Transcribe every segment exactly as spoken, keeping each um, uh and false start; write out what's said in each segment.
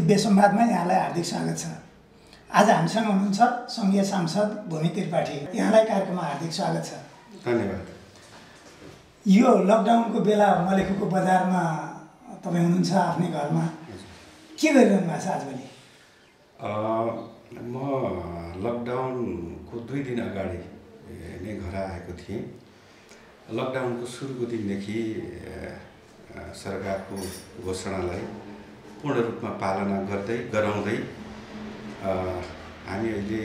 दिव्य संवादमा यहाँलाई हार्दिक स्वागत छ। आज हामीसँग हुनुहुन्छ सङ्घीय सांसद भूमि त्रिपाठी। यहाँलाई कार्यक्रममा हार्दिक स्वागत छ। धन्यवाद। यो लकडाउनको बेला मलेखुको बजारमा तपाईँ हुनुहुन्छ आफ्नै घरमा, के गरिरहनु भएको छ आजभोलि? म लकडाउनको दुई दिन अगाडि नै घर आएको थिएँ। लकडाउनको सुरुको दिनदेखि सरकारको घोषणालाई पूर्ण रूपमा पालना गर्दै गराउँदै हामी अहिले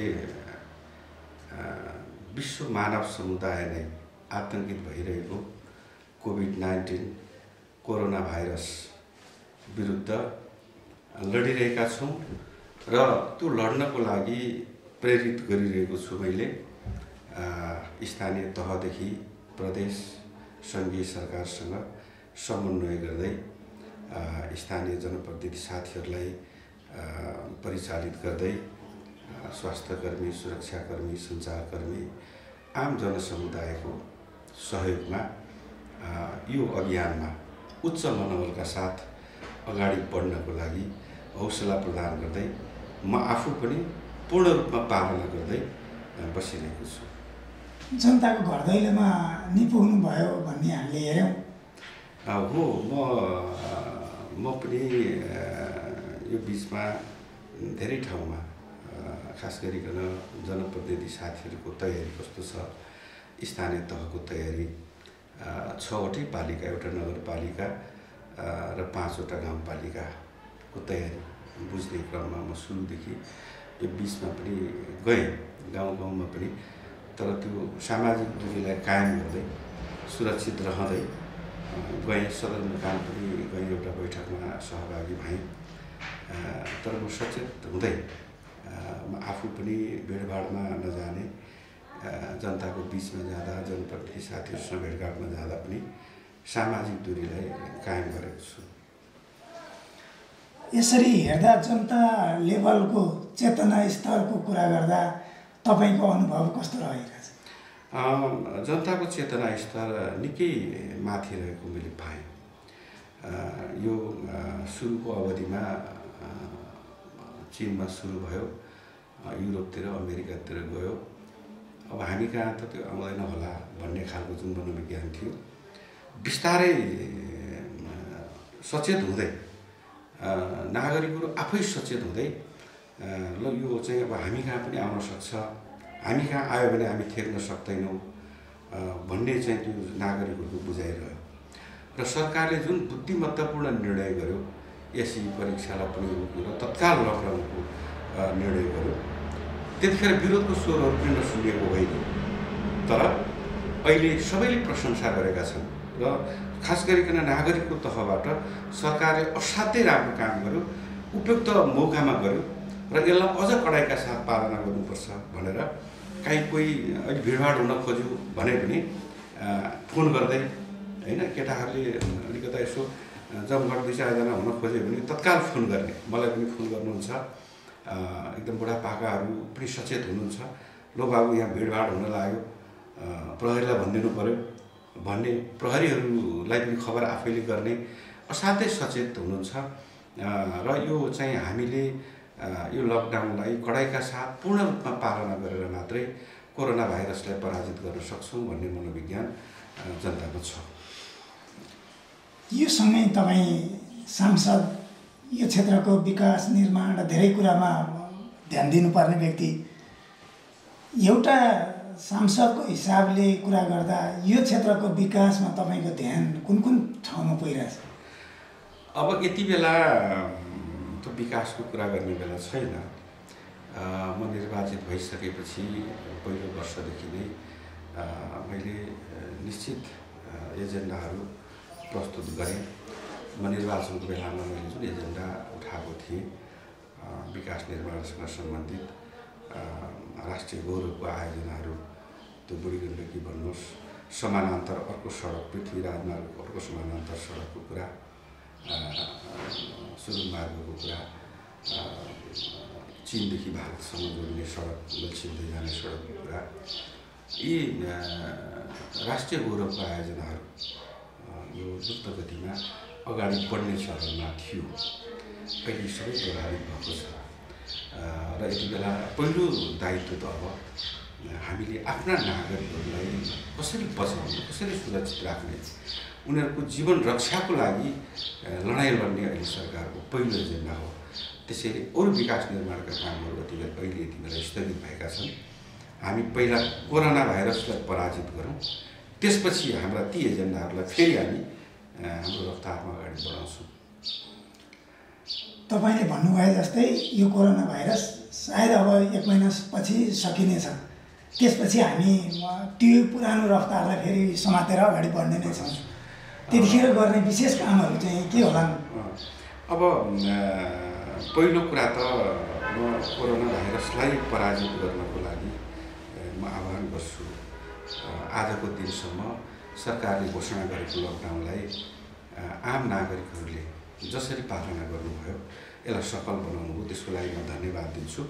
विश्व मानव समुदाय नै आतंकित भइरहेको कोभिड नाइन्टिन कोरोना भाइरस विरुद्ध लडिरहेका छौँ र त्यो लड्नको लागि प्रेरित गरिरहेको छु। मैले स्थानीय तहदेखि प्रदेश सङ्घीय सरकारसँग समन्वय गर्दै स्थानीय जनप्रतिनिधि साथीहरूलाई परिचालित गर्दै स्वास्थ्यकर्मी, सुरक्षाकर्मी, सञ्चारकर्मी, आम जनसमुदायको सहयोगमा यो अभियानमा उच्च मनोबलका साथ अगाडि बढ्नको लागि हौसला प्रदान गर्दै म आफू पनि पूर्ण रूपमा पालना गर्दै बसिरहेको छु। जनताको घर दैलोमा निपुग्नु भयो भन्ने हामीले हेऱ्यौँ। हो, म म पनि यो बिचमा धेरै ठाउँमा खास गरिकन जनप्रतिनिधि साथीहरूको तयारी कस्तो छ, स्थानीय तहको तयारी, छवटै पालिका, एउटा नगरपालिका र पाँचवटा गाउँपालिकाको तयारी बुझ्ने क्रममा म सुरुदेखि यो बिचमा पनि गएँ, गाउँ गाउँमा पनि। तर त्यो सामाजिक दूरीलाई कायम गर्दै सुरक्षित रहँदै गएँ। सदरमुकाम पनि गएँ, एउटा बैठकमा सहभागी भएँ। तर म सचेत हुँदै म आफू पनि भिडभाडमा नजाने, जनताको बिचमा जाँदा, जनप्रतिनिधि साथीहरूसँग भेटघाटमा जाँदा पनि सामाजिक दूरीलाई कायम गरेको छु। यसरी हेर्दा जनता लेभलको चेतना स्तरको कुरा गर्दा तपाईँको अनुभव कस्तो रहेको छ? जनताको चेतना स्तर निकै माथि रहेको मैले पाएँ। यो सुरुको अवधिमा चीनमा सुरु भयो, युरोपतिर, अमेरिकातिर गयो। अब हामी कहाँ त त्यो आउँदैन होला भन्ने खालको जुन मनोविज्ञान थियो, बिस्तारै सचेत हुँदै नागरिकहरू आफै सचेत हुँदै ल यो चाहिँ अब हामी कहाँ पनि आउन सक्छ, हामी कहाँ आयो भने हामी थेर्न सक्दैनौँ भन्ने चाहिँ त्यो नागरिकहरूको बुझाइरह्यो। र सरकारले जुन बुद्धिमत्तापूर्ण निर्णय गर्यो, एसई परीक्षालाई पनि रोक्यो र तत्काल लकडाउनको निर्णय गर्यो, त्यतिखेर विरोधको स्वरहरू पनि नसुनिएको होइन। तर अहिले सबैले प्रशंसा गरेका छन् र खास गरिकन नागरिकको तहबाट सरकारले असाध्यै राम्रो काम गर्यो, उपयुक्त मौकामा गर्यो र यसलाई अझ कडाइका साथ पालना गर्नुपर्छ भनेर काहीँ कोही अहिले भिडभाड हुन खोज्यो भने पनि फोन गर्दै, होइन, केटाहरूले अलिकता यसो जमघट दुई चारजना हुन खोज्यो भने तत्काल फोन गर्ने, मलाई पनि फोन गर्नुहुन्छ। एकदम बुढापाकाहरू पनि सचेत हुनुहुन्छ, लो बाबु यहाँ भिडभाड हुन लाग्यो, प्रहरीलाई भनिदिनु पऱ्यो भन्ने, प्रहरीहरूलाई पनि खबर आफैले गर्ने, असाध्यै सचेत हुनुहुन्छ। र यो चाहिँ हामीले यो लकडाउनलाई कडाइका साथ पूर्ण रूपमा पालना गरेर मात्रै कोरोना भाइरसलाई पराजित गर्न सक्छौँ भन्ने मनोविज्ञान जनतामा छ। यो सँगै तपाईँ सांसद, यो क्षेत्रको विकास निर्माण र धेरै कुरामा ध्यान दिनुपर्ने व्यक्ति, एउटा सांसदको हिसाबले कुरा गर्दा यो क्षेत्रको विकासमा तपाईँको ध्यान कुन कुन ठाउँमा पुगिरहेछ? अब यति बेला त विकासको कुरा गर्ने बेला छैन। म निर्वाचित भइसकेपछि पहिलो वर्षदेखि नै मैले निश्चित एजेन्डाहरू प्रस्तुत गरेँ। म निर्वाचनको बेलामा मैले जुन एजेन्डा उठाएको थिएँ, विकास निर्माणसँग सम्बन्धित राष्ट्रिय गौरवको आयोजनाहरू, त्यो बुढी गण्डकी भन्नुहोस्, समानान्तर अर्को सडक, पृथ्वीराज मार्गको अर्को समानान्तर सडकको कुरा, सुरुङ मार्गको कुरा, चीनदेखि भारतसँग जोड्ने सडक, दक्षिणदै जाने सडकको कुरा, यी राष्ट्रिय गौरवको आयोजनाहरू यो द्रुत गतिमा अगाडि बढ्ने चरणमा थियो। अहिले सबै प्रभावित भएको छ र यति बेला पहिलो दायित्व त अब हामीले आफ्ना नागरिकहरूलाई कसरी बचाउने, कसरी सुरक्षित राख्ने, उनीहरूको जीवन रक्षाको लागि लडाइँ लड्ने अहिले सरकारको पहिलो एजेन्डा हो। त्यसैले अरू विकास निर्माणका कामहरू यति बेला अहिले यति बेला स्थगित भएका छन्। हामी पहिला कोरोना भाइरसलाई पराजित गरौँ, त्यसपछि हाम्रा ती एजेन्डाहरूलाई फेरि हामी हाम्रो रफ्तारमा अगाडि बढाउँछौँ। तपाईँले भन्नुभए जस्तै यो कोरोना भाइरस सायद अब एक महिनापछि सकिनेछ, त्यसपछि हामी त्यो पुरानो रफ्तारलाई फेरि समातेर अगाडि बढ्ने नै छौँ। त्यतिखेर गर्ने विशेष कामहरू चाहिँ के होलान्? अब पहिलो कुरा त म कोरोना भाइरसलाई पराजित गर्नको लागि म आह्वान गर्छु, आजको दिनसम्म सरकारले घोषणा गरेको लकडाउनलाई आम नागरिकहरूले जसरी पालना गर्नुभयो, यसलाई सफल बनाउनु हो, त्यसको लागि म धन्यवाद दिन्छु।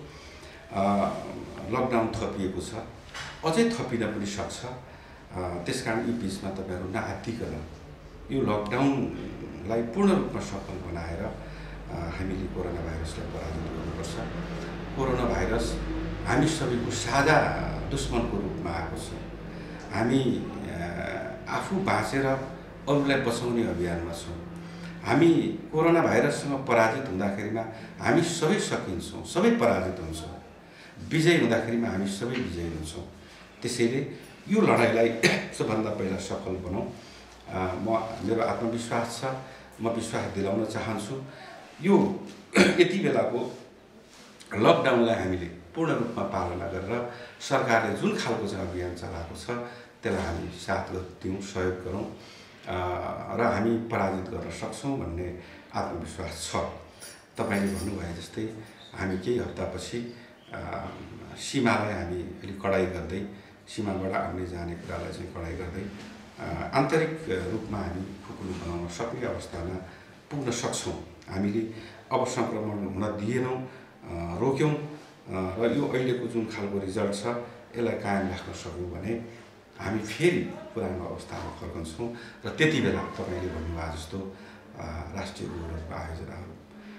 लकडाउन थपिएको छ, अझै थपिन पनि सक्छ। त्यसकारण यी बिचमा तपाईँहरू नआत्तिकन यो लकडाउनलाई पूर्ण रूपमा सफल बनाएर हामीले कोरोना भाइरसलाई पराजित गर्नुपर्छ। कोरोना भाइरस हामी सबैको साझा दुश्मनको रूपमा आएको छ। हामी आफू बाँचेर अरूलाई बचाउने अभियानमा छौँ। हामी कोरोना भाइरससँग पराजित हुँदाखेरिमा हामी सबै सकिन्छौँ, सबै पराजित हुन्छौँ। विजय हुँदाखेरिमा हामी सबै विजयी हुन्छौँ। त्यसैले यो लडाइँलाई सबभन्दा पहिला सफल बनाऊँ। म मेरो आत्मविश्वास छ, म विश्वास दिलाउन चाहन्छु यो यति बेलाको लकडाउनलाई हामीले पूर्ण रूपमा पालना गरेर सरकारले जुन खालको चाहिँ अभियान चलाएको छ त्यसलाई हामी साथ दिउँ, सहयोग गरौँ र हामी पराजित गर्न सक्छौँ भन्ने आत्मविश्वास छ। तपाईँले भन्नुभए जस्तै हामी केही हप्तापछि सीमालाई हामी अलिक कडाइ गर्दै, सीमाबाट आउने जाने कुरालाई चाहिँ कडाइ गर्दै आन्तरिक रूपमा हामी खुकुलो बनाउन सक्ने अवस्थामा पुग्न सक्छौँ। हामीले अब सङ्क्रमण हुन दिएनौँ, रोक्यौँ र यो अहिलेको जुन खालको रिजल्ट छ यसलाई कायम राख्न सक्यौँ भने हामी फेरि पुरानो अवस्थामा फर्कन्छौँ र त्यति बेला तपाईँले भन्नुभयो जस्तो राष्ट्रिय गौरवको आयोजनाहरू,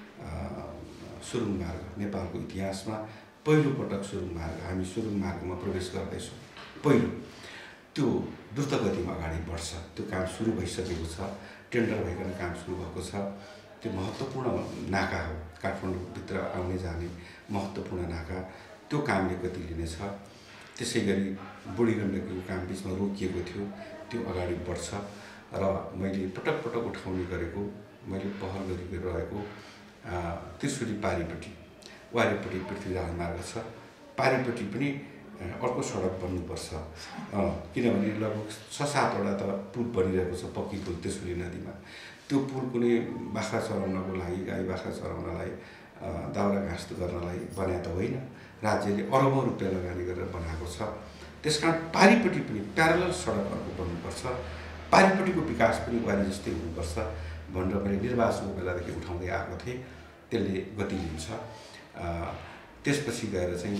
सुरुङ मार्ग नेपालको इतिहासमा पहिलोपटक सुरुङ मार्ग, हामी सुरुङ मार्गमा प्रवेश गर्दैछौँ। पहिलो त्यो द्रुत गतिमा अगाडि बढ्छ। त्यो काम सुरु भइसकेको छ, टेन्डर भइकन काम सुरु भएको छ। त्यो महत्त्वपूर्ण नाका हो, काठमाडौँभित्र आउने जाने महत्त्वपूर्ण नाका। त्यो कामले गति लिनेछ। त्यसै गरी बुढी गण्डकीको काम बिचमा रोकिएको थियो, त्यो अगाडि बढ्छ र मैले पटक पटक उठाउने गरेको, मैले पहल गरिरहेको त्रिशुली पारिपट्टि वारिपट्टि पृथ्वीराज मार्ग छ, पारिपट्टि पनि अर्को सडक बन्नुपर्छ। किनभने लगभग छ सातवटा त पुल बनिरहेको छ, पक्की पुल त्रिशुली नदीमा। त्यो पुल कुनै बाख्रा चराउनको लागि, गाई बाख्रा चराउनलाई, दाउरा घाँस गर्नलाई बनाए त होइन, राज्यले अरबौँ रुपियाँ लगानी गरेर बनाएको छ। त्यसकारण पारिपट्टि पनि प्यारलल सडकहरूको बन्नुपर्छ, पारिपट्टिको विकास पनि वारी जस्तै हुनुपर्छ भनेर मैले निर्वाचनको बेलादेखि उठाउँदै आएको थिएँ। त्यसले गति लिन्छ। त्यसपछि गएर चाहिँ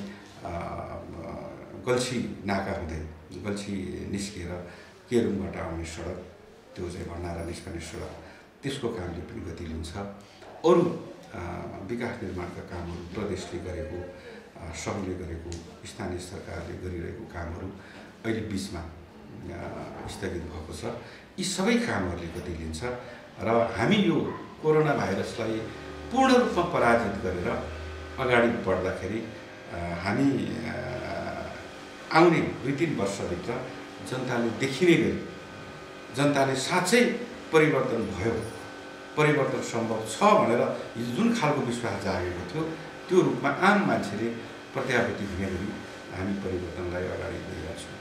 गल्छी नाका हुँदै गल्छी निस्किएर केरुङबाट आउने सडक, त्यो चाहिँ भण्डारा निस्कने सडक, त्यसको कामले पनि गति लिन्छ। अरू विकास निर्माणका कामहरू प्रदेशले गरेको, सङ्घले गरेको, स्थानीय सरकारले गरिरहेको कामहरू अहिले बिचमा स्थगित भएको छ। यी सबै कामहरूले गति लिन्छ र हामी यो कोरोना भाइरसलाई पूर्ण रूपमा पराजित गरेर अगाडि बढ्दाखेरि हामी आउने दुई तिन वर्षभित्र जनताले देखिने गरी, जनताले साँच्चै परिवर्तन भयो, परिवर्तन सम्भव छ भनेर जुन खालको विश्वास जागेको थियो त्यो रूपमा आम मान्छेले प्रत्याभूति हुने गरी हामी परिवर्तनलाई अगाडि बढिरहेछौँ।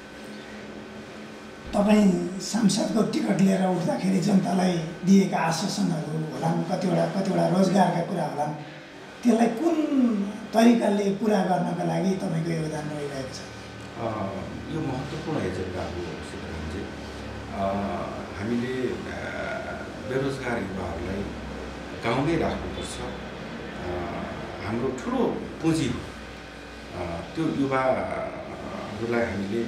तपाईँ सांसदको टिकट लिएर उठ्दाखेरि जनतालाई दिएका आश्वासनहरू होलान्, कतिवटा कतिवटा रोजगारका कुरा होलान्, त्यसलाई कुन तरिकाले पुरा गर्नका लागि तपाईँको योगदान रहिरहेको छ? यो महत्त्वपूर्ण एजेन्डा हो सिद्धरामजी। हामीले बेरोजगार युवाहरूलाई गाउँमै राख्नुपर्छ। हाम्रो ठुलो पुँजी हो। त्यो युवाहरूलाई हामीले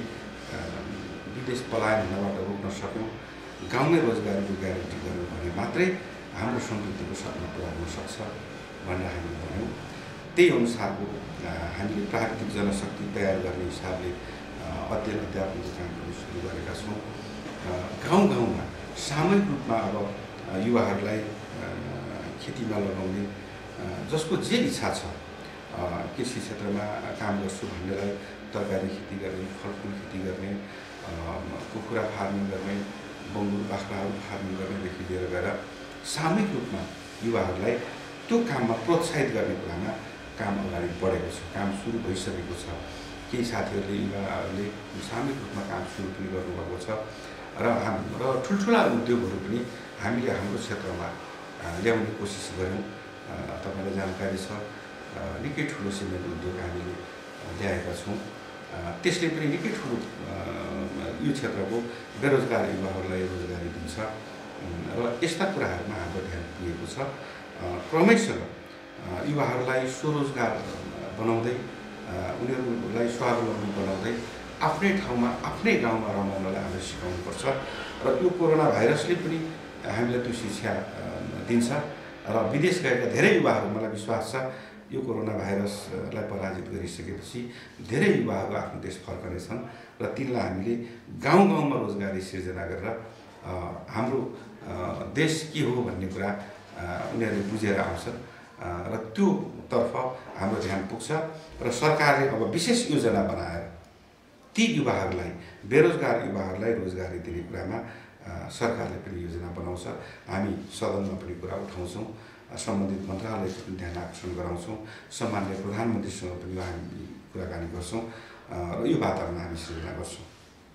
विदेश पलायन हुनबाट रोक्न सक्यौँ, गाउँमै रोजगारीको ग्यारेन्टी गर्यौँ भने मात्रै हाम्रो समृद्धिको सपना पुरा हुन सक्छ भनेर हामीले भन्यौँ। त्यही अनुसारको हामीले प्राकृतिक जनशक्ति तयार गर्ने हिसाबले अध्ययन अध्यापनको काम पनि सुरु गरेका छौँ। गाउँ गाउँमा सामूहिक रूपमा अब युवाहरूलाई खेतीमा लगाउने, जसको जे इच्छा छ कृषि क्षेत्रमा काम गर्छु भन्नेलाई तरकारी खेती गर्ने, फलफुल खेती गर्ने, कुखुरा फार्मिङ गर्ने, बङ्गुर बाख्राहरू फार्मिङ गर्नेदेखि लिएर गएर सामूहिक रूपमा युवाहरूलाई त्यो काममा प्रोत्साहित गर्ने कुरामा काम अगाडि बढेको छ, काम सुरु भइसकेको छ। केही साथीहरूले युवाहरूले सामूहिक रूपमा काम सुरु पनि गर्नुभएको छ र हाम र ठुल्ठुला उद्योगहरू पनि हामीले हाम्रो क्षेत्रमा ल्याउने कोसिस गऱ्यौँ। तपाईँलाई जानकारी छ, निकै ठुलो सिमेन्ट उद्योग हामीले ल्याएका छौँ। त्यसले पनि निकै ठुलो यो क्षेत्रको बेरोजगार युवाहरूलाई रोजगारी दिन्छ र यस्ता कुराहरूमा हाम्रो ध्यान दिएको छ। क्रमैसँग युवाहरूलाई स्वरोजगार बनाउँदै, उनीहरूलाई स्वावलम्बी बनाउँदै आफ्नै ठाउँमा आफ्नै गाउँमा रमाउनलाई हामीले सिकाउनुपर्छ र यो कोरोना भाइरसले पनि हामीलाई त्यो शिक्षा दिन्छ र विदेश गएका धेरै युवाहरू, मलाई विश्वास छ यो कोरोना भाइरसलाई पराजित गरिसकेपछि धेरै युवाहरू आफ्नो देश फर्कनेछन् र तिनलाई हामीले गाउँ गाउँमा रोजगारी सिर्जना गरेर हाम्रो देश के हो भन्ने कुरा उनीहरूले बुझेर आउँछन् र त्योतर्फ हाम्रो ध्यान पुग्छ र सरकारले अब विशेष योजना बनाएर ती युवाहरूलाई, बेरोजगार युवाहरूलाई रोजगारी दिने कुरामा सरकारले पनि योजना बनाउँछ। हामी सदनमा पनि कुरा उठाउँछौँ, सम्बन्धित मन्त्रालयको पनि ध्यान आकर्षण गराउँछौँ, सम्माननीय प्रधानमन्त्रीसँग पनि हामी कुराकानी गर्छौँ र यो वातावरण हामी सृजना गर्छौँ।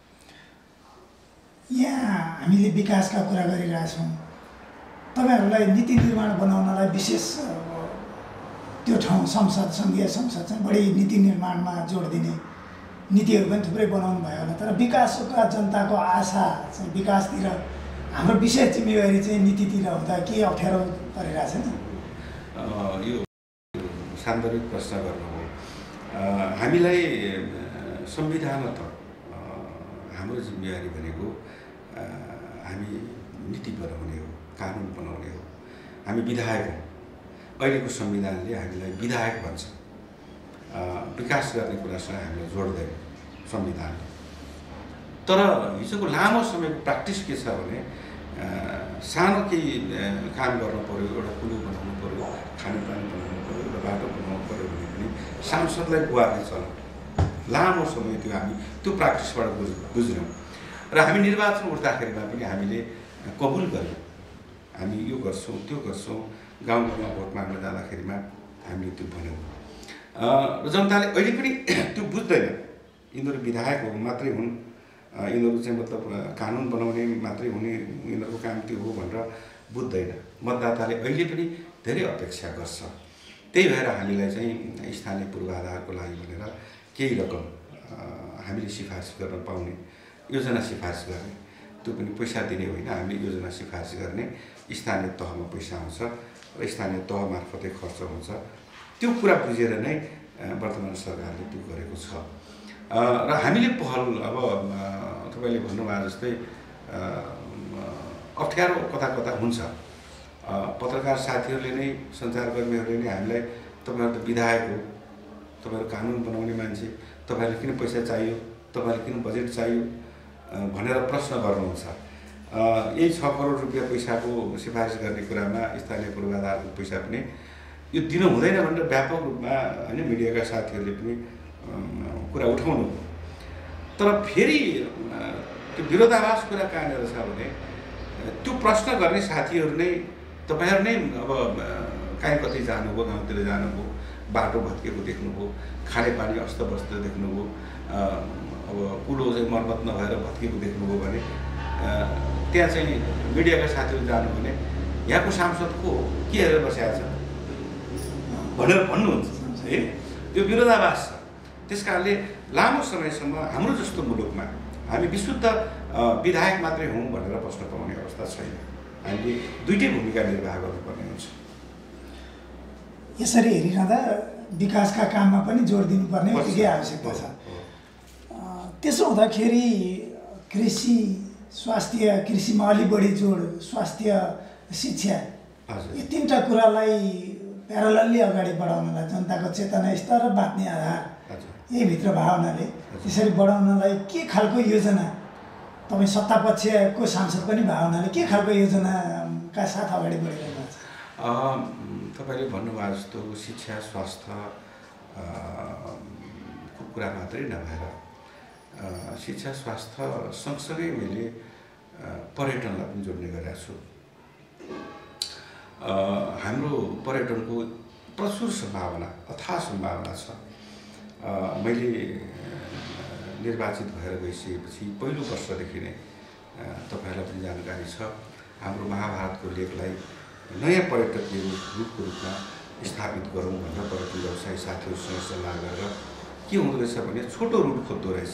यहाँ हामीले विकासका कुरा गरिरहेछौँ, तपाईँहरूलाई नीति निर्माण बनाउनलाई विशेष त्यो ठाउँ संसद, सङ्घीय संसद चाहिँ बढी नीति निर्माणमा जोड दिने नीतिहरू पनि थुप्रै बनाउनु भयो होला। तर विकासका जनताको आशा चाहिँ विकासतिर, हाम्रो विशेष जिम्मेवारी चाहिँ नीतितिर हुँदा के अप्ठ्यारो परिरहेछ नि? यो सान्दर्भिक प्रश्न गर्नुभयो। हामीलाई संविधान त हाम्रो जिम्मेवारी भनेको हामी नीति बनाउने हो, कानुन बनाउने हो। हामी विधायक हौँ। अहिलेको संविधानले हामीलाई विधायक भन्छ, विकास गर्ने कुरासँग हामीलाई जोड्दैन संविधानले। तर हिजोको लामो समयको प्र्याक्टिस के छ भने सानो केही काम गर्नु पऱ्यो, एउटा पुल बनाउनु पऱ्यो, खानेपानी बनाउनु पऱ्यो, एउटा बाटो बनाउनु पऱ्यो भने पनि सांसदलाई गुहार्ने चलन लामो समय त्यो हामी त्यो प्र्याक्टिसबाट बुझ बुझ्यौँ र हामी निर्वाचन उठ्दाखेरिमा पनि हामीले कबुल गऱ्यौँ, हामी यो गर्छौँ त्यो गर्छौँ। गाउँ गाउँमा भोट माग्न जाँदाखेरिमा हामीले त्यो भन्यौँ र जनताले अहिले पनि त्यो बुझ्दैन। यिनीहरू विधायक हो मात्रै हुन्, यिनीहरू चाहिँ मतलब कानुन बनाउने मात्रै हुने, यिनीहरूको काम त्यो हो भनेर बुझ्दैन। मतदाताले अहिले पनि धेरै अपेक्षा गर्छ। त्यही भएर हामीलाई चाहिँ स्थानीय पूर्वाधारको लागि भनेर केही रकम हामीले सिफारिस गर्न पाउने, योजना सिफारिस गर्ने, त्यो पनि पैसा दिने होइन, हामीले योजना सिफारिस गर्ने, स्थानीय तहमा पैसा आउँछ र स्थानीय तह मार्फतै खर्च हुन्छ। त्यो कुरा बुझेर नै वर्तमान सरकारले त्यो गरेको छ र हामीले पहल अब तपाईँले भन्नुभयो जस्तै अप्ठ्यारो कता कता हुन्छ। पत्रकार साथीहरूले नै, सञ्चारकर्मीहरूले नै हामीलाई तपाईँहरू त विधायक हो, तपाईँहरू कानुन बनाउने मान्छे, तपाईँहरूलाई किन पैसा चाहियो, तपाईँलाई किन बजेट चाहियो भनेर प्रश्न गर्नुहुन्छ। यही छ करोड रुपियाँ पैसाको सिफारिस गर्ने कुरामा स्थानीय पूर्वाधारको पैसा पनि यो दिनु हुँदैन भनेर व्यापक रूपमा होइन मिडियाका साथीहरूले पनि कुरा उठाउनु। तर फेरि त्यो विरोधाभास कुरा कहाँनिर छ भने त्यो प्रश्न गर्ने साथीहरू नै, तपाईँहरू नै अब कहीँ कतै जानुभयो, गाउँतिर जानुभयो, बाटो भत्किएको देख्नुभयो, खानेपानी अस्तव्यस्त देख्नुभयो, अब कुलो चाहिँ मर्मत नभएर भत्किएको देख्नुभयो भने त्यहाँ चाहिँ मिडियाका साथीहरू जानु भने यहाँको सांसद को के हेरेर बसेको छ भनेर भन्नुहुन्छ है। त्यो विरोधाभास छ। त्यस कारणले लामो समयसम्म हाम्रो जस्तो मुलुकमा हामी विशुद्ध विधायक मात्रै हौँ भनेर बस्न पाउने अवस्था छैन। हामीले दुईटै भूमिका निर्वाह गर्नुपर्ने हुन्छ। यसरी हेरिरहँदा विकासका काममा पनि जोड दिनुपर्ने उत्तिकै आवश्यकता छ। त्यसो हुँदाखेरि कृषि, स्वास्थ्य, कृषिमा अलि बढी जोड, स्वास्थ्य, शिक्षा यी तिनवटा कुरालाई प्यारलली अगाडि बढाउनलाई जनताको चेतना स्तर र बाँच्ने आधार यही भित्र भावनाले त्यसरी बढाउनलाई के खालको योजना तपाईँ सत्तापक्षको सांसद पनि भावनाले के खालको योजनाका साथ अगाडि बढिरहेको छ? तपाईँले भन्नुभयो जस्तो शिक्षा स्वास्थ्य को कुरा मात्रै नभएर शिक्षा स्वास्थ्य सँगसँगै मैले पर्यटनलाई पनि जोड्ने गरेको छु। हाम्रो पर्यटनको प्रचुर सम्भावना अथाह सम्भावना छ। मैले निर्वाचित भएर गइसकेपछि पहिलो वर्षदेखि नै तपाईँहरूलाई पनि जानकारी छ, हाम्रो महाभारतको लेखलाई नयाँ पर्यटकीय रूपको रूपमा स्थापित गरौँ भनेर पर्यटन व्यवसायी साथीहरूसँग सल्लाह गरेर के हुँदो रहेछ भने छोटो रुट खोज्दो रहेछ।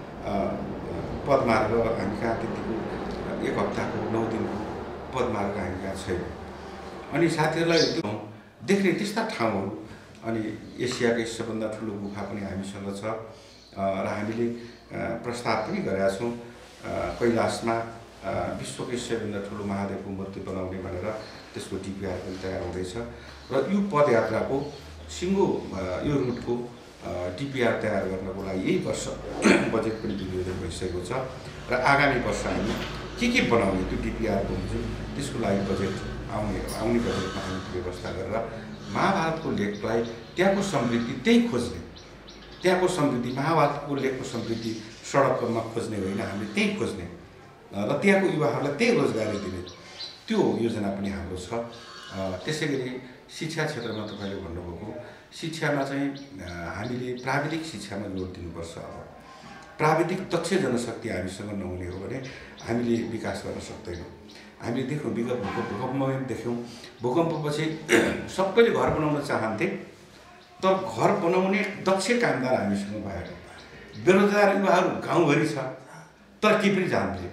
पदमार्ग हामी कहाँ त्यतिको एक हप्ताको नौ दिनको पदमार्ग हामी कहाँ छैन। अनि साथीहरूलाई त्यो देख्ने त्यस्ता ठाउँहरू, अनि एसियाकै सबभन्दा ठुलो गुफा पनि हामीसँग छ र हामीले प्रस्ताव पनि गरेका छौँ कैलाशमा विश्वकै सबैभन्दा ठुलो महादेवको मूर्ति बनाउने भनेर त्यसको डिपिआर पनि तयार हुँदैछ र यो पदयात्राको सिङ्गो यो रुटको डिपिआर तयार गर्नको लागि यही वर्ष बजेट पनि विनियोजन भइसकेको छ र आगामी वर्ष हामी के के बनाउने त्यो डिपिआरको हुन्छ त्यसको लागि बजेट आउने आउने बजेटमा हामी व्यवस्था गरेर महाभारतको लेखलाई त्यहाँको समृद्धि त्यही खोज्ने, त्यहाँको समृद्धि महाभारतको लेखको समृद्धि सडकमा खोज्ने होइन, हामीले त्यही खोज्ने र त्यहाँको युवाहरूलाई त्यही रोजगारी दिने त्यो योजना पनि हाम्रो छ। त्यसै गरी शिक्षा क्षेत्रमा तपाईँले भन्नुभएको शिक्षामा चाहिँ हामीले प्राविधिक शिक्षामा जोड दिनुपर्छ। अब प्राविधिक दक्ष जनशक्ति हामीसँग नहुने हो भने हामीले विकास गर्न सक्दैनौँ। हामीले देख्यौँ विगत भूकम्पमा पनि देख्यौँ, भूकम्पपछि सबैले घर बनाउन चाहन्थे तर घर बनाउने दक्ष कामदार हामीसँग भएन। बेरोजगार युवाहरू गाउँभरि छ तर केही पनि जान्दैन।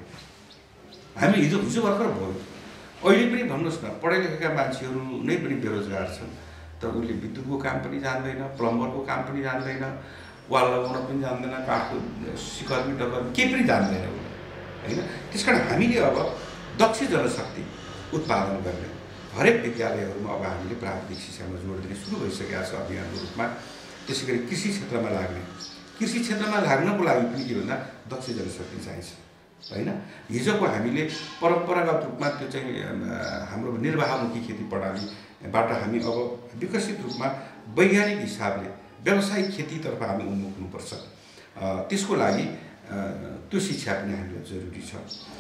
हामी हिजो हिजो भर्खर भयो, अहिले पनि भन्नुहोस् न पढे लेखेका मान्छेहरू नै पनि बेरोजगार छन् तर उसले विद्युतको काम पनि जान्दैन, प्लम्बरको काम पनि जान्दैन, वाल लगाउन पनि जान्दैन, काठको सिकर्मी डकर्मी केही पनि जान्दैन होइन। त्यस कारण हामीले अब दक्ष जनशक्ति उत्पादन गर्ने हरेक विद्यालयहरूमा अब हामीले प्राविधिक शिक्षामा जोड दिने सुरु भइसकेका छ अभियानको रूपमा। त्यसै गरी कृषि क्षेत्रमा लाग्ने कृषि क्षेत्रमा लाग्नको लागि पनि के भन्दा दक्ष जनशक्ति चाहिन्छ होइन। हिजोको हामीले परम्परागत रूपमा त्यो चाहिँ हाम्रो निर्वाहमुखी खेती प्रणालीबाट हामी अब विकसित रूपमा वैज्ञानिक हिसाबले व्यावसायिक खेतीतर्फ हामी उन्मुख हुनुपर्छ। त्यसको लागि त्यो शिक्षा पनि हामीलाई जरुरी छ।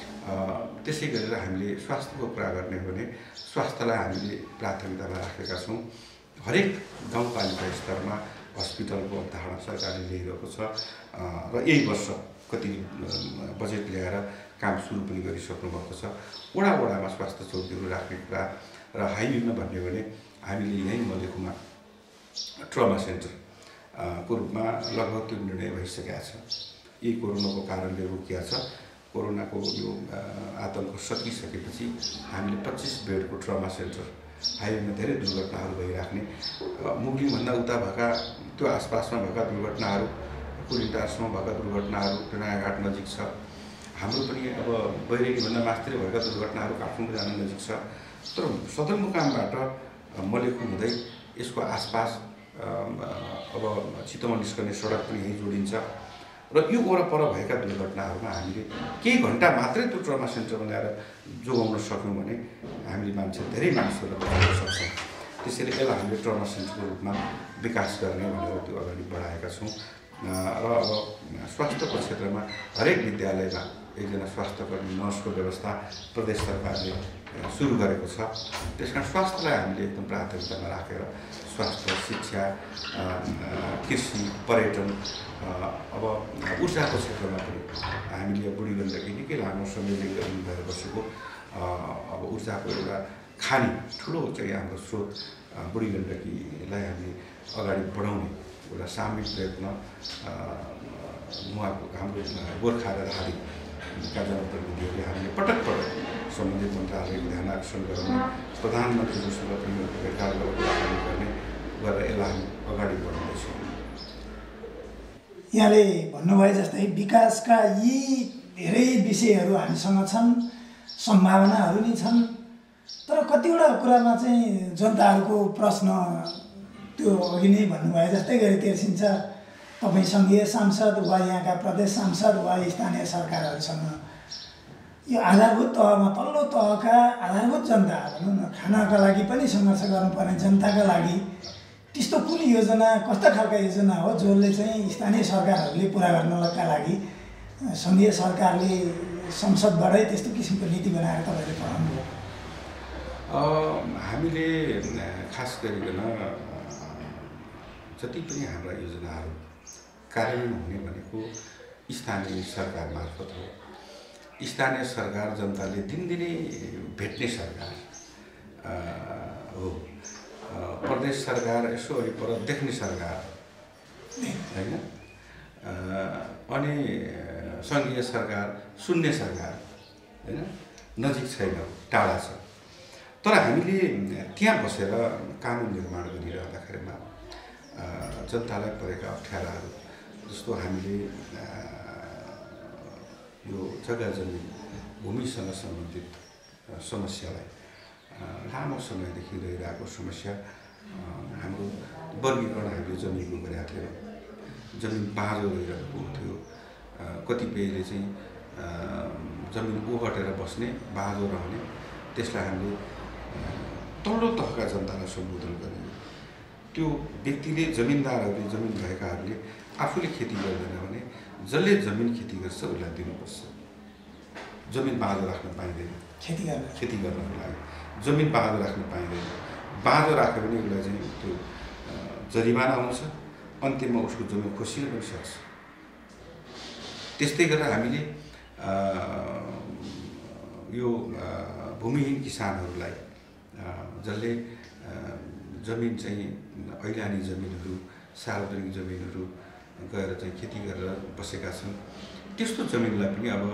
त्यसै गरेर हामीले स्वास्थ्यको कुरा गर्ने हो भने स्वास्थ्यलाई हामीले प्राथमिकतामा राखेका छौँ। हरेक गाउँपालिका स्तरमा हस्पिटलको अवधारणा सरकारले ल्याइरहेको छ र यही वर्ष कति बजेट ल्याएर काम सुरु पनि गरिसक्नु भएको छ। वडा वडामा स्वास्थ्य चौकीहरू राख्ने कुरा र हाइवेमा भन्यो भने हामीले यहीँ मलेखुमा ट्रमा सेन्टर को रूपमा लगभग त्यो निर्णय भइसकेका छ। यही कोरोनाको कारणले रोकिया छ। कोरोनाको यो आतङ्क सकिसकेपछि हामीले पच्चिस बेडको ट्रमा सेन्टर हाइवेमा धेरै दुर्घटनाहरू भइराख्ने मुगलिङभन्दा उता भएका त्यो आसपासमा भएका दुर्घटनाहरू, कुरिटासमा भएका दुर्घटनाहरू नयाँघाट नजिक छ। हाम्रो पनि अब बैरेलीभन्दा मास्तिर भएका दुर्घटनाहरू काठमाडौँ जान नजिक छ। तर सदरमुकामबाट मलेखु हुँदै यसको आसपास अब चितवन निस्कने सडक पनि यहीँ जोडिन्छ र यो वरपर भएका दुर्घटनाहरूमा हामीले केही घन्टा मात्रै त्यो ट्रमा सेन्टरमा ल्याएर जोगाउन सक्यौँ भने हामीले मान्छे धेरै मानिसहरूलाई बचाउन सक्छौँ। त्यसैले यसलाई हामीले ट्रमा सेन्टरको रूपमा विकास गर्ने भनेर त्यो अगाडि बढाएका छौँ। र अब स्वास्थ्यको क्षेत्रमा हरेक विद्यालयमा एकजना स्वास्थ्यकर्मी नर्सको व्यवस्था प्रदेश सरकारले सुरु गरेको छ। त्यस कारण स्वास्थ्यलाई हामीले एकदम प्राथमिकतामा राखेर स्वास्थ्य, शिक्षा, कृषि, पर्यटन, अब ऊर्जाको क्षेत्रमा पनि हामीले बुढी गण्डकी निकै लामो समयले गर्नु भएर बसेको अब ऊर्जाको एउटा खानी ठुलो चाहिँ हाम्रो स्रोत बुढी गण्डकीलाई हामीले अगाडि बढाउने एउटा सामूहिक प्रयत्न उहाँको हाम्रो गोर्खा र राहारीका जनप्रतिनिधिहरूले हामीले पटक पटक सम्बन्धित मन्त्रालयको ध्यान आकर्षण गराउने, प्रधानमन्त्रीहरूसँग पनि भेटघाट गरेर कुराकानी गर्ने गरेर यसलाई हामी अगाडि बढाउँदैछौँ। यहाँले भन्नुभए जस्तै विकासका यी धेरै विषयहरू हामीसँग छन्, सम्भावनाहरू नि छन् तर कतिवटा कुरामा चाहिँ जनताहरूको प्रश्न त्यो अघि नै भन्नुभयो जस्तै गरी तेर्सिन्छ तपाईँ सङ्घीय सांसद वा यहाँका प्रदेश सांसद वा स्थानीय सरकारहरूसँग यो आधारभूत तहमा तल्लो तहका आधारभूत जनता भनौँ न खानाका लागि पनि सङ्घर्ष गर्नुपर्ने जनताका लागि त्यस्तो कुन योजना कस्ता खालका योजना हो जसले चाहिँ स्थानीय सरकारहरूले पुरा गर्नका लागि सङ्घीय सरकारले संसदबाटै त्यस्तो किसिमको नीति बनाएर तपाईँले पढाउनु भयो? हामीले खास गरिकन जति पनि हाम्रा योजनाहरू कार्यान्वयन हुने भनेको स्थानीय सरकार मार्फत हो। स्थानीय सरकार जनताले दिनदिनै भेट्ने सरकार हो। प्रदेश सरकार यसो वरिपर देख्ने सरकार होइन, अनि सङ्घीय सरकार सुन्ने सरकार होइन, नजिक छैन, टाढा छ। तर हामीले त्यहाँ बसेर कानुन निर्माण गरिरहँदाखेरिमा जनतालाई परेका अप्ठ्याराहरू जस्तो हामीले यो जग्गा जमिन भूमिसँग सम्बन्धित समस्यालाई लामो समयदेखि रहिरहेको समस्या, हाम्रो वर्गीकरण हामीले जमिनको गरेका थियौँ। जमिन बाँझो रहिरहेको थियो, कतिपयले चाहिँ जमिन ओगटेर बस्ने, बाँझो रहने, त्यसलाई हामीले तल्लो तहका जनतालाई सम्बोधन गर्ने। त्यो व्यक्तिले जमिनदारहरूले जमिन भएकाहरूले आफूले खेती गर्दैन भने जसले जमिन खेती गर्छ उसलाई दिनुपर्छ। जमिन बाँझो राख्न पाइँदैन, खेती गर्न खेती गर्नको लागि जमिन बाँझो राख्न पाइँदैन। बाँझो राख्यो भने उसलाई चाहिँ त्यो जरिमाना हुन्छ, अन्त्यमा उसको जमिन खोसिन पनि सक्छ। त्यस्तै गरेर हामीले यो भूमिहीन किसानहरूलाई जसले जमिन चाहिँ ऐलानी जमिनहरू, सार्वजनिक जमिनहरू गएर चाहिँ खेती गरेर बसेका छन्, त्यस्तो जमिनलाई पनि अब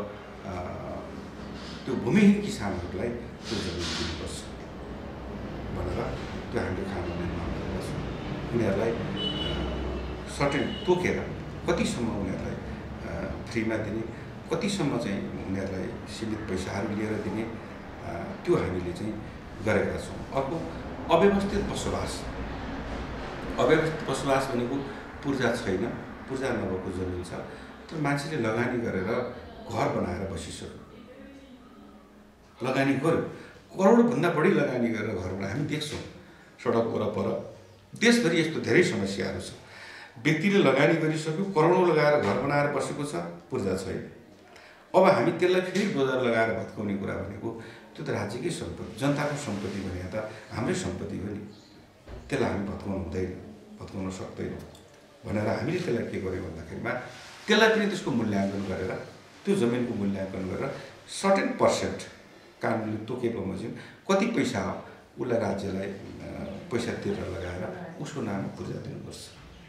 त्यो भूमिहीन किसानहरूलाई त्यो जमिन दिनुपर्छ भनेर त्यो हामीले कानुन निर्माण गरेका छौँ। उनीहरूलाई सर्टेन तोकेर कतिसम्म उनीहरूलाई फ्रीमा दिने, कतिसम्म चाहिँ उनीहरूलाई सीमित पैसाहरू लिएर दिने, त्यो हामीले चाहिँ गरेका छौँ। अर्को अव्यवस्थित बसोबास। अव्यवस्थित बसोबास भनेको पूर्जा छैन, पूर्जा नभएको जमिन छ, तर मान्छेले लगानी गरेर घर बनाएर बसिसक्यो, लगानी गर्यो, करोडभन्दा बढी लगानी गरेर घर बनाएर हामी देख्छौँ सडक वरपर। देशभरि यस्तो धेरै समस्याहरू छ। व्यक्तिले लगानी गरिसक्यो, करोडौँ लगाएर घर बनाएर बसेको छ, पूर्जा छैन। अब हामी त्यसलाई फेरि बजार लगाएर भत्काउने कुरा भनेको त्यो त राज्यकै सम्पत्ति, जनताको सम्पत्ति भने त हाम्रै सम्पत्ति हो नि, त्यसलाई हामी भत्काउनु हुँदैन, भत्काउन सक्दैन भनेर हामीले त्यसलाई के गर्यौँ भन्दाखेरिमा त्यसलाई पनि त्यसको मूल्याङ्कन गरेर, त्यो जमिनको मूल्याङ्कन गरेर सर्टेन पर्सेन्ट कानुनले तोकेको बमोजिम कति पैसा हो उसलाई राज्यलाई पैसा तिरेर लगाएर उसको नाममा पूर्जा दिनुपर्छ।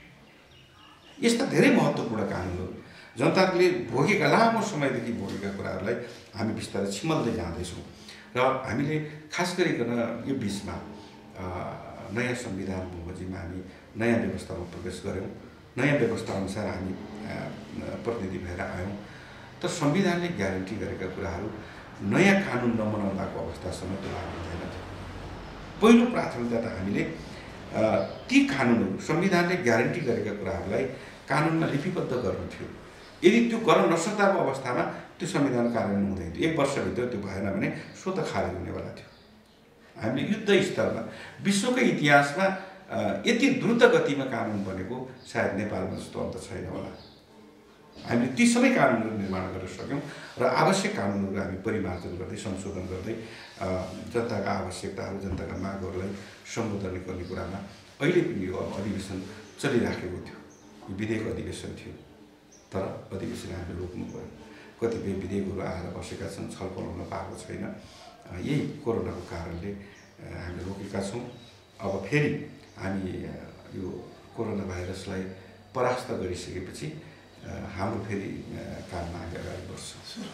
यस्ता धेरै महत्त्वपूर्ण कानुनहरू जनताले भोगेका, लामो समयदेखि भोगेका कुराहरूलाई हामी बिस्तारै छिमल्दै जाँदैछौँ। र हामीले खास गरिकन यो बिचमा नयाँ संविधान बमोजिममा हामी नयाँ व्यवस्थामा प्रवेश गऱ्यौँ। नयाँ व्यवस्थाअनुसार हामी प्रतिनिधि भएर आयौँ। तर संविधानले ग्यारेन्टी गरेका कुराहरू नयाँ कानुन नबनाउँदाको अवस्थासम्म त्यो लागु हुँदैन थियो। पहिलो प्राथमिकता त हामीले ती कानुनहरू, संविधानले ग्यारेन्टी गरेका कुराहरूलाई कानुनमा लिपिबद्ध गर्नु थियो। यदि त्यो गर्न नसक्दाको अवस्थामा त्यो संविधान कार्यान्वयन हुँदैन थियो। एक वर्षभित्र त्यो भएन भने स्वतः खारेज हुनेवाला थियो। हामीले युद्ध स्तरमा विश्वकै इतिहासमा यति द्रुत गतिमा कानुन बनेको सायद नेपालमा जस्तो अन्त छैन होला। हामीले ती सबै कानुनहरू निर्माण गर्न सक्यौँ र आवश्यक कानुनहरू हामी परिमार्जन गर्दै, संशोधन गर्दै जनताका आवश्यकताहरू, जनताका मागहरूलाई सम्बोधन गर्ने कुरामा अहिले पनि यो अधिवेशन चलिराखेको थियो। यो विधेयक अधिवेशन थियो, तर अधिवेशन हामीले रोक्नु पर्यो। कतिपय विधेयकहरू आएर बसेका छन्, छलफल हुन पाएको छैन। यही कोरोनाको कारणले हामीले रोकेका छौँ। अब फेरि हामी यो कोरोना भाइरसलाई परास्त गरिसकेपछि हाम्रो फेरि काममा अगाडि बढ्छ।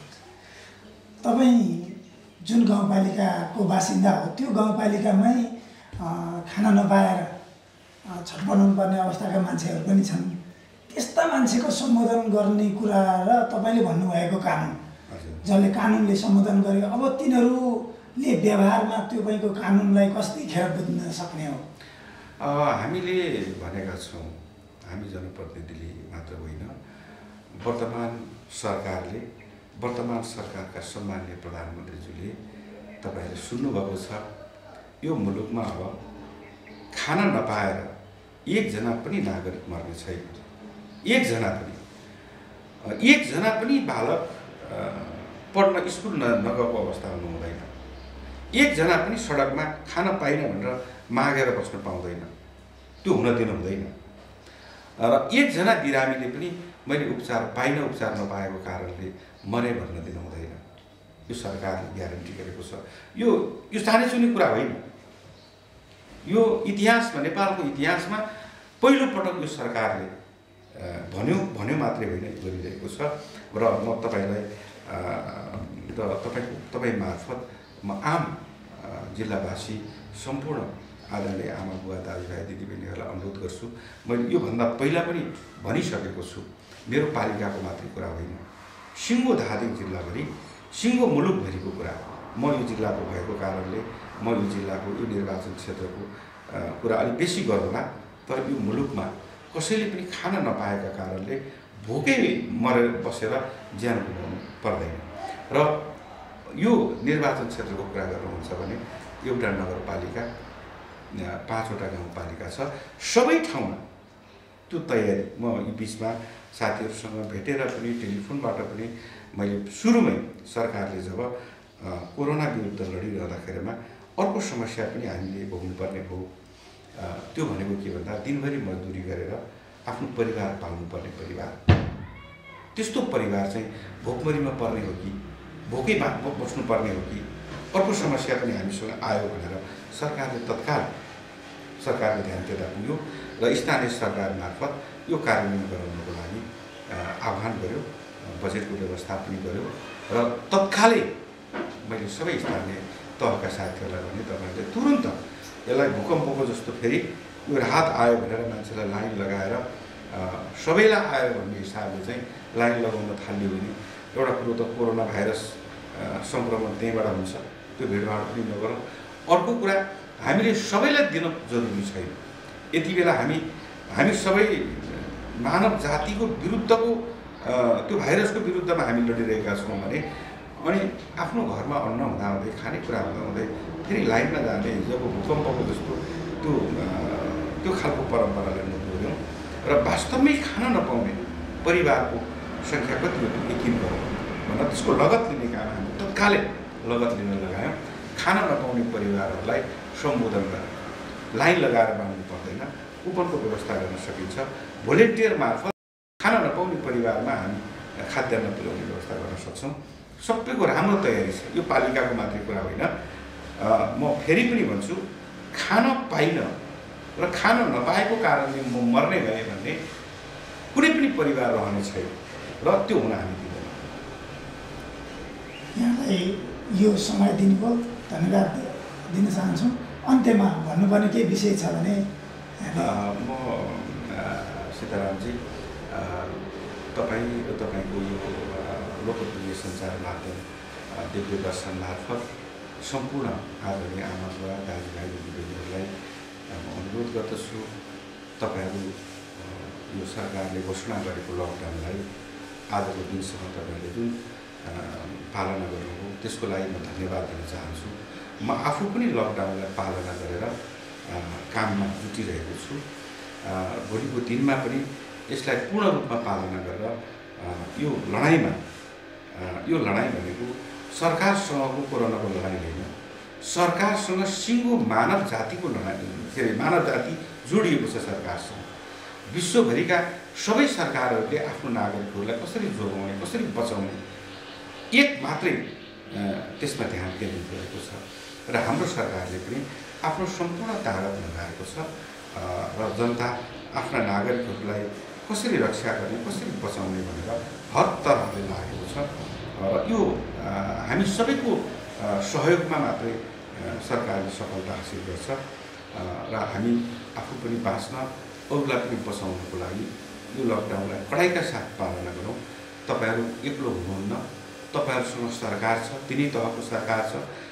तपाईँ जुन गाउँपालिकाको बासिन्दा हो, त्यो गाउँपालिकामै खाना नपाएर छटपटाउनु पर्ने अवस्थाका मान्छेहरू पनि छन्। त्यस्ता मान्छेको सम्बोधन गर्ने कुरा र तपाईँले भन्नुभएको कानुन, जसले कानुनले सम्बोधन गर्यो, अब तिनीहरू ले व्यवहारमा त्यो तपाईँको कानुनलाई कस्तो खेर बुझ्न सक्ने हो? हामीले भनेका छौँ, हामी जनप्रतिनिधिले मात्र होइन, वर्तमान सरकारले, वर्तमान सरकारका सम्माननीय प्रधानमन्त्रीज्यूले तपाईँहरूले सुन्नुभएको छ, यो मुलुकमा अब खाना नपाएर एकजना पनि नागरिक मर्ने छैन। एकजना पनि एकजना पनि बालक पढ्न स्कुल न नगएको अवस्था हुनु हुँदैन। एकजना पनि सडकमा खाना पाइन भनेर मागेर बस्न पाउँदैन, त्यो हुन दिनु हुँदैन। र एकजना बिरामीले पनि मैले उपचार पाइन, उपचार नपाएको कारणले मरे भन्न दिनु हुँदैन। यो सरकारले ग्यारेन्टी गरेको छ। यो यो सानैचुनी कुरा होइन। यो इतिहासमा, नेपालको इतिहासमा पहिलो पटक यो सरकारले भन्यो भन्यो मात्रै होइन, गरिरहेको छ। र म तपाईँलाई र तपाईँको तपाईँ मार्फत म आम जिल्लावासी सम्पूर्ण आदरणीय आमा बुवा दाजुभाइ दिदीबहिनीहरूलाई अनुरोध गर्छु। मैले योभन्दा पहिला पनि भनिसकेको छु, मेरो पालिकाको मात्रै कुरा होइन, सिङ्गो धादिङ जिल्लाभरि, सिङ्गो मुलुकभरिको कुरा। म यो जिल्लाको भएको कारणले म यो जिल्लाको यो निर्वाचन क्षेत्रको कुरा अलिक बेसी गरौँला। तर यो मुलुकमा कसैले पनि खान नपाएका कारणले भोकै मरेर बसेर ज्यान गुमाउनु पर्दैन। र यो निर्वाचन क्षेत्रको कुरा गर्नुहुन्छ भने एउटा नगरपालिका, पाँचवटा गाउँपालिका छ, सबै ठाउँमा त्यो तयारी। म यो बिचमा साथीहरूसँग भेटेर पनि टेलिफोनबाट पनि मैले सुरुमै सरकारले जब कोरोना विरुद्ध लडिरहँदाखेरिमा अर्को समस्या पनि हामीले भोग्नुपर्ने भयो। त्यो भनेको के भन्दा दिनभरि मजदुरी गरेर आफ्नो परिवार पाल्नुपर्ने परिवार, त्यस्तो परिवार चाहिँ भोकमरीमा पर्ने हो कि भोकै बस्नुपर्ने हो कि अर्को समस्या पनि हामीसँग आयो भनेर सरकारले तत्काल सरकारले ध्यान दिँदा पुग्यो र स्थानीय सरकार मार्फत यो कार्यान्वयन गराउनको लागि आह्वान गर्यो, बजेटको व्यवस्था पनि गर्यो। र तत्कालै मैले सबै स्थानीय तहका साथीहरूलाई भने तपाईँहरूले तुरन्त यसलाई भूकम्पको जस्तो फेरि यो राहत आयो भनेर मान्छेलाई लाइन लगाएर सबैलाई आयो भन्ने हिसाबले चाहिँ लाइन लगाउन थाल्यो भने एउटा कुरो त कोरोना भाइरस सङ्क्रमण त्यहीँबाट हुन्छ, त्यो भिडभाड पनि नगरौँ। अर्को कुरा, हामीले सबैलाई दिन जरुरी छैन। यति बेला हामी हामी सबै मानव जातिको विरुद्धको त्यो भाइरसको विरुद्धमा हामी लडिरहेका छौँ भने अनि आफ्नो घरमा अन्न हुँदाहुँदै, खानेकुरा हुँदाहुँदै फेरि लाइनमा जाने जब भूकम्पको जस्तो त्यो त्यो खालको परम्परालाई नदोहोऱ्यौँ र वास्तवमै खान नपाउने परिवारको सङ्ख्या कति हो त्यो यकिन गरौँ भनेर त्यसको लगत लिने काम हामी तत्कालै लगत लिन लगायौँ। खान नपाउने परिवारहरूलाई सम्बोधन गरेर लाइन लगाएर बाँड्नु पर्दैन, कुपनको व्यवस्था गर्न सकिन्छ। भोलिन्टियर मार्फत खान नपाउने परिवारमा हामी खाद्यान्न पुर्याउने व्यवस्था गर्न सक्छौँ। सबैको राम्रो तयारी छ। यो पालिकाको मात्रै कुरा होइन। म फेरि पनि भन्छु, खान पाइन र खान नपाएको कारणले म मर्ने गएँ भन्ने कुनै पनि परिवार रहने छैन र त्यो हुन हामी दिँदैनौँ। यहाँलाई यो समय दिनुभयो, धन्यवाद दिन चाहन्छु। अन्त्यमा भन्नुपर्ने केही विषय छ भने? म सीतारामजी, तपाईँ र तपाईँको यो लोकप्रिय सञ्चार माध्यम दिव्य दर्शन मार्फत सम्पूर्ण आदरणीय आमा बुवा दाजुभाइ दिदीबहिनीहरूलाई म अनुरोध गर्दछु, तपाईँहरू यो सरकारले घोषणा गरेको लकडाउनलाई आजको दिनसम्म तपाईँहरूले जुन पालना गर्नुभयो त्यसको लागि म धन्यवाद दिन चाहन्छु। म आफू पनि लकडाउनलाई पालना गरेर काममा जुटिरहेको छु। भोलिको दिनमा पनि यसलाई पूर्ण रूपमा पालना गरेर यो लडाइँमा, यो लडाइँ भनेको सरकारसँगको कोरोनाको लडाइँ होइन, सरकारसँग सिङ्गो मानव जातिको लडाइँ, के अरे मानव जाति जोडिएको छ सरकारसँग। विश्वभरिका सबै सरकारहरूले आफ्नो नागरिकहरूलाई कसरी जोगाउने, कसरी बचाउने एक मात्रै त्यसमा ध्यान केन्द्रित गरेको छ र हाम्रो सरकारले पनि आफ्नो सम्पूर्ण तागत लगाएको छ र जनता आफ्ना नागरिकहरूलाई कसरी रक्षा गर्ने, कसरी बचाउने भनेर हर तरहले लागेको छ र यो हामी सबैको सहयोगमा मात्रै सरकारले सफलता हासिल गर्छ र हामी आफू पनि बाँच्न, अरूलाई पनि बचाउनको लागि यो लकडाउनलाई कडाइका साथ पालना गरौँ। तपाईँहरू एक्लो हुनुहुन्न, तपाईँहरूसँग सरकार छ, तिनै तहको सरकार छ,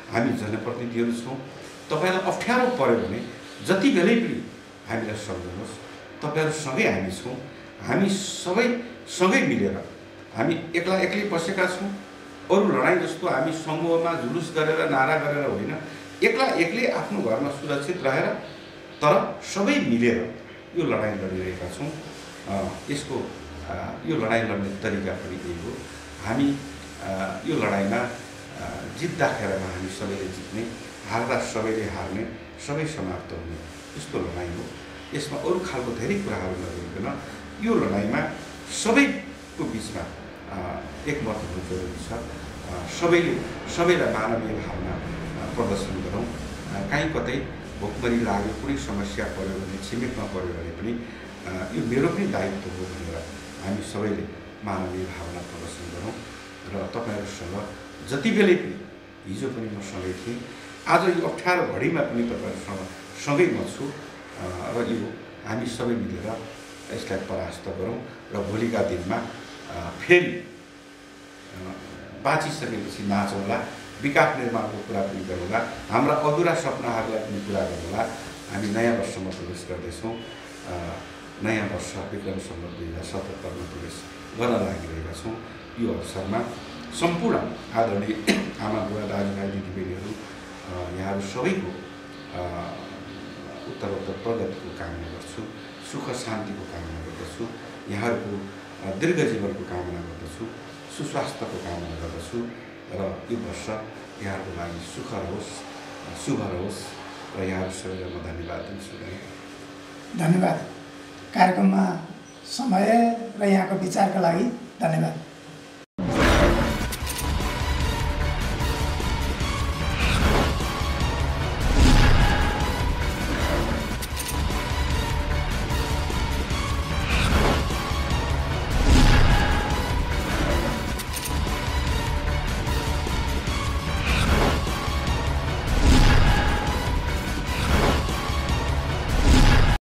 हामी जनप्रतिनिधिहरू छौँ। तपाईँलाई अप्ठ्यारो पऱ्यो भने जति बेलै पनि हामीलाई सम्झनुहोस्, तपाईँहरूसँगै हामी छौँ। हामी सबै सँगै मिलेर, हामी एक्ला एक्लै बसेका छौँ। अरू लडाइँ जस्तो हामी समूहमा जुलुस गरेर नारा गरेर होइन, एक्ला एक्लै आफ्नो घरमा सुरक्षित रहेर तर सबै मिलेर यो लडाइँ लडिरहेका छौँ। यसको यो लडाइँ लड्ने तरिका पनि यही हो। हामी यो लडाइँमा जित्दाखेरिमा हामी सबैले जित्ने, हार्दा सबैले हार्ने, सबै समाप्त हुने यस्तो लडाइँ हो। यसमा अरू खालको धेरै कुराहरू नगरिकन यो लडाइँमा सबैको बिचमा एकमत हुनु जरुरी छ। सबैले सबैलाई मानवीय भावना प्रदर्शन गरौँ। कहीँ कतै भोकमरी लाग्यो, कुनै समस्या पऱ्यो भने, छिमेकमा पऱ्यो भने पनि यो मेरो पनि दायित्व हो भनेर हामी सबैले मानवीय भावना प्रदर्शन गरौँ। र तपाईँहरूसँग जति बेलै पनि, हिजो पनि म सँगै थिएँ, आज यो अप्ठ्यारो घडीमा पनि तपाईँहरूसँग सँगै म छु। र यो हामी सबै मिलेर यसलाई परास्त गरौँ र भोलिका दिनमा फेरि बाँचिसकेपछि नाचौँला, विकास निर्माणको कुरा पनि गरौँला, हाम्रा अधुरा सपनाहरूलाई पनि पुरा गरौँला। हामी नयाँ वर्षमा प्रवेश गर्दैछौँ। नयाँ वर्ष विक्रम सम्वत दुई हजार सतहत्तरमा प्रवेश गर्न लागिरहेका छौँ। यो अवसरमा सम्पूर्ण आदरणीय आमा बुवा दाजुभाइ दिदीबहिनीहरू, यहाँहरू सबैको उत्तरोत्तर प्रगतिको कामना गर्छु, सुख शान्तिको कामना गर्दछु, यहाँहरूको दीर्घ जीवनको कामना गर्दछु, सुस्वास्थ्यको कामना गर्दछु। र यो वर्ष यहाँहरूको लागि सुख रहोस्, शुभ रहोस् र यहाँहरू सबैलाई म धन्यवाद दिन्छु। धन्यवाद। कार्यक्रममा समय र यहाँको विचारका लागि धन्यवाद।